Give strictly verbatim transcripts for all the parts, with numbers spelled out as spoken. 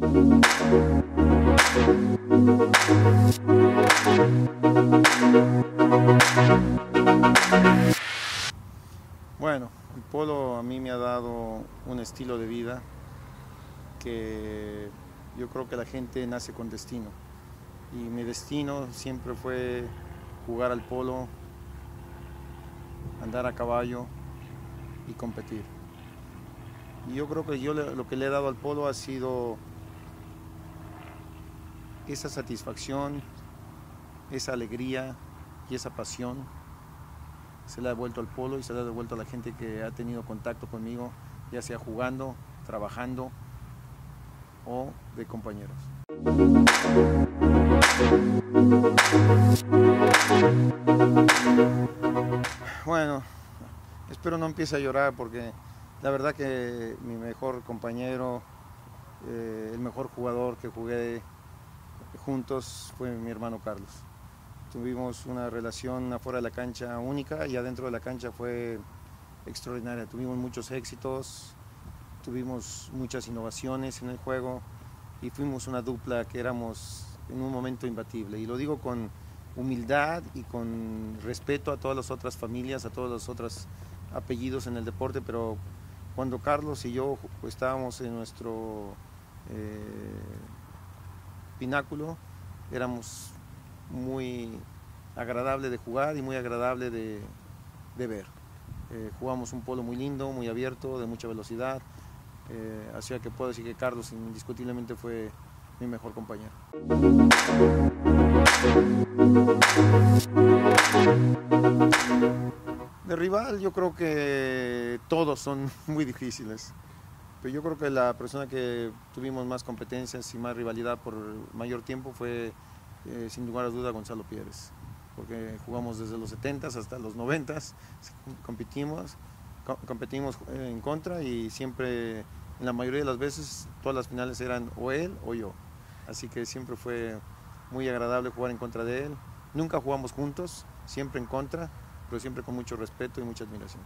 Bueno, el polo a mí me ha dado un estilo de vida que yo creo que la gente nace con destino. Y mi destino siempre fue jugar al polo, andar a caballo y competir. Y yo creo que yo lo que le he dado al polo ha sido esa satisfacción, esa alegría y esa pasión. Se la he devuelto al polo y se la he devuelto a la gente que ha tenido contacto conmigo, ya sea jugando, trabajando o de compañeros. Bueno, espero no empiece a llorar porque la verdad que mi mejor compañero, eh, el mejor jugador que jugué juntos fue mi hermano Carlos. Tuvimos una relación afuera de la cancha única y adentro de la cancha fue extraordinaria. Tuvimos muchos éxitos, tuvimos muchas innovaciones en el juego y fuimos una dupla que éramos en un momento imbatible. Y lo digo con humildad y con respeto a todas las otras familias, a todos los otros apellidos en el deporte, pero cuando Carlos y yo estábamos en nuestro eh, pináculo, éramos muy agradable de jugar y muy agradable de, de ver. Eh, jugamos un polo muy lindo, muy abierto, de mucha velocidad, eh, así que puedo decir que Carlos indiscutiblemente fue mi mejor compañero. De rival yo creo que todos son muy difíciles, pero yo creo que la persona que tuvimos más competencias y más rivalidad por mayor tiempo fue eh, sin lugar a duda Gonzalo Pieres, porque jugamos desde los setentas hasta los noventas, competimos, co competimos en contra y siempre, en la mayoría de las veces, todas las finales eran o él o yo, así que siempre fue muy agradable jugar en contra de él. Nunca jugamos juntos, siempre en contra, pero siempre con mucho respeto y mucha admiración.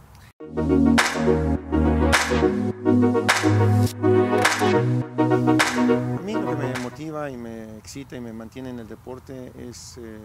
A mí lo que me motiva y me excita y me mantiene en el deporte es eh,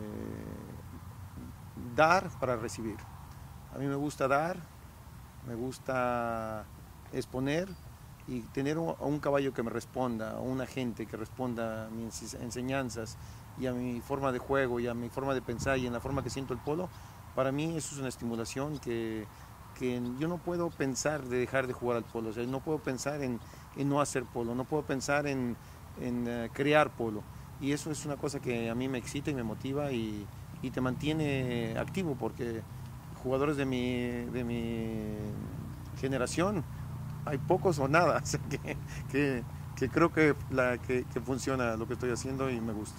dar para recibir. A mí me gusta dar, me gusta exponer y tener un, un caballo que me responda, o una gente que responda a mis enseñanzas y a mi forma de juego y a mi forma de pensar y en la forma que siento el polo. Para mí eso es una estimulación que, que yo no puedo pensar de dejar de jugar al polo, o sea, no puedo pensar en, en no hacer polo, no puedo pensar en, en uh, crear polo. Y eso es una cosa que a mí me excita y me motiva y, y te mantiene activo, porque jugadores de mi, de mi generación hay pocos o nada, o sea que, que, que creo que, la, que, que funciona lo que estoy haciendo y me gusta.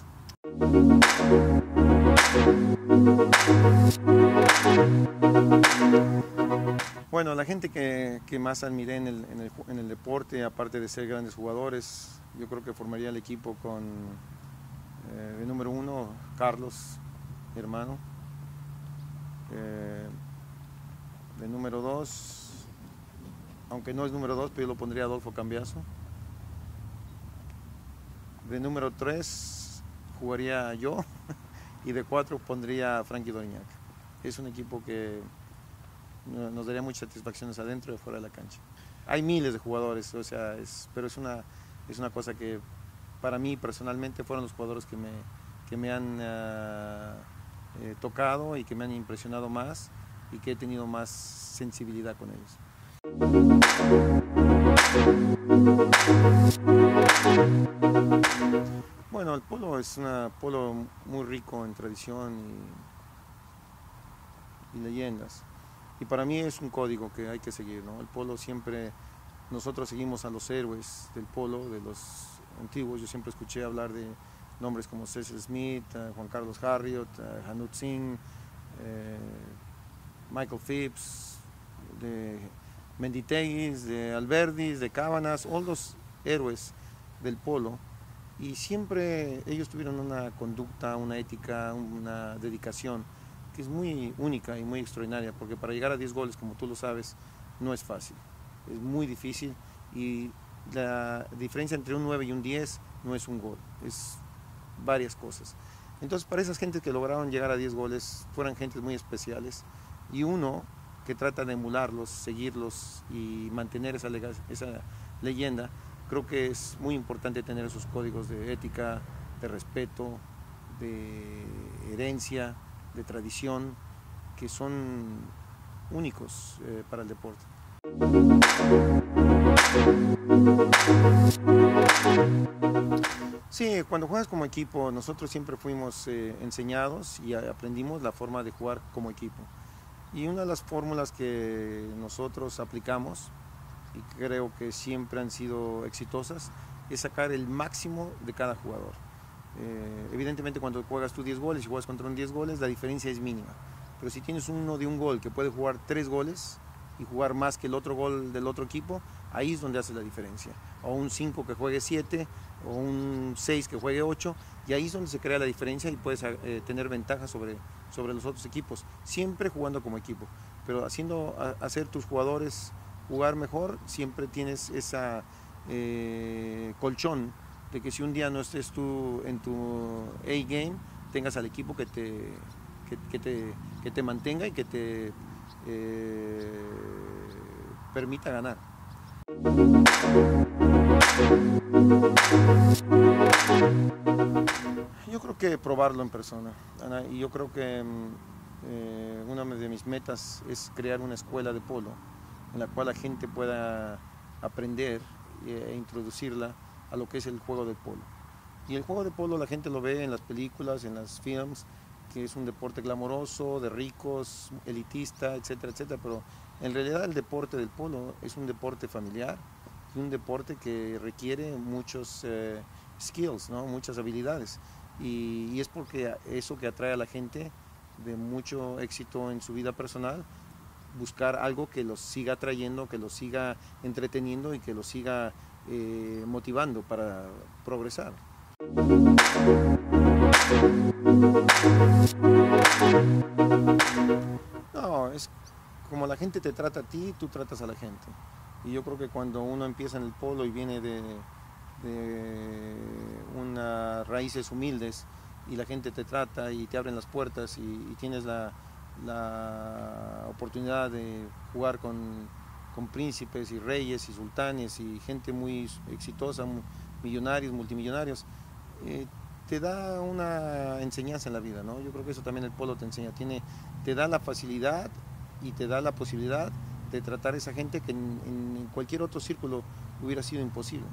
Bueno, la gente que, que más admiré en el, en, el, en el deporte, aparte de ser grandes jugadores, yo creo que formaría el equipo con, eh, de número uno, Carlos, mi hermano. Eh, de número dos, aunque no es número dos, pero yo lo pondría Adolfo Cambiaso. De número tres jugaría yo y de cuatro pondría a Frankie Doriñac. Es un equipo que nos daría muchas satisfacciones adentro y fuera de la cancha. Hay miles de jugadores, o sea, es, pero es una, es una cosa que para mí personalmente fueron los jugadores que me, que me han uh, eh, tocado y que me han impresionado más y que he tenido más sensibilidad con ellos. Bueno, el polo es un polo muy rico en tradición y, y leyendas. Y para mí es un código que hay que seguir, ¿no? El polo siempre, nosotros seguimos a los héroes del polo, de los antiguos. Yo siempre escuché hablar de nombres como Cecil Smith, uh, Juan Carlos Harriot, uh, Hanut Singh, eh, Michael Phipps, de Menditeguis, de Alberdis, de Cábanas, todos los héroes del polo. Y siempre ellos tuvieron una conducta, una ética, una dedicación que es muy única y muy extraordinaria, porque para llegar a diez goles, como tú lo sabes, no es fácil, es muy difícil y la diferencia entre un nueve y un diez no es un gol, es varias cosas. Entonces, para esas gentes que lograron llegar a diez goles, fueran gentes muy especiales, y uno que trata de emularlos, seguirlos y mantener esa, esa leyenda, creo que es muy importante tener esos códigos de ética, de respeto, de herencia, de tradición, que son únicos eh, para el deporte. Sí, cuando juegas como equipo, nosotros siempre fuimos eh, enseñados y aprendimos la forma de jugar como equipo. Y una de las fórmulas que nosotros aplicamos, y creo que siempre han sido exitosas, es sacar el máximo de cada jugador. Eh, evidentemente, cuando juegas tú diez goles y juegas contra un diez goles, la diferencia es mínima. Pero si tienes uno de un gol que puede jugar tres goles y jugar más que el otro gol del otro equipo, ahí es donde hace la diferencia. O un cinco que juegue siete, o un seis que juegue ocho, y ahí es donde se crea la diferencia y puedes eh, tener ventaja sobre, sobre los otros equipos, siempre jugando como equipo. Pero haciendo a, hacer tus jugadores jugar mejor, siempre tienes esa eh, colchón de que si un día no estés tú en tu A-game, tengas al equipo que te, que, que te, que te mantenga y que te eh, permita ganar. Yo creo que probarlo en persona, Ana, y yo creo que eh, una de mis metas es crear una escuela de polo en la cual la gente pueda aprender e introducirla a lo que es el juego del polo. Y el juego de polo la gente lo ve en las películas, en las films, que es un deporte glamoroso, de ricos, elitista, etcétera, etcétera, pero en realidad el deporte del polo es un deporte familiar y un deporte que requiere muchos eh, skills, ¿no? Muchas habilidades, y, y es porque eso que atrae a la gente de mucho éxito en su vida personal, buscar algo que los siga atrayendo, que los siga entreteniendo y que los siga eh, motivando para progresar. No, es como la gente te trata a ti, tú tratas a la gente. Y yo creo que cuando uno empieza en el polo y viene de, de unas raíces humildes y la gente te trata y te abren las puertas y, y tienes la, la oportunidad de jugar con, con príncipes y reyes y sultanes y gente muy exitosa, millonarios, multimillonarios, eh, te da una enseñanza en la vida, ¿no? Yo creo que eso también el polo te enseña, tiene, te da la facilidad y te da la posibilidad de tratar a esa gente que en, en cualquier otro círculo hubiera sido imposible.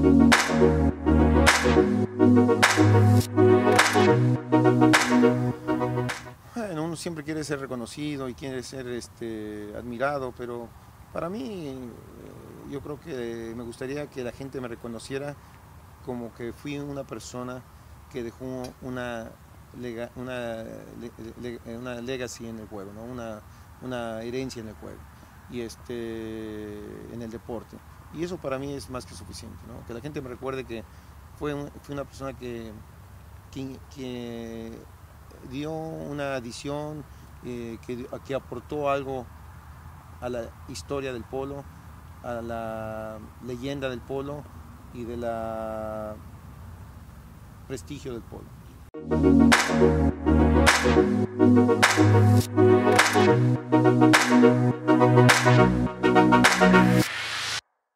Bueno, uno siempre quiere ser reconocido y quiere ser este, admirado, pero para mí yo creo que me gustaría que la gente me reconociera como que fui una persona que dejó una, lega, una, le, una legacy en el juego, ¿no? una, una herencia en el juego y este, en el deporte. Y eso para mí es más que suficiente, ¿no? Que la gente me recuerde que fue, un, fue una persona que, que, que dio una adición, eh, que, que aportó algo a la historia del polo, a la leyenda del polo y de la prestigio del polo.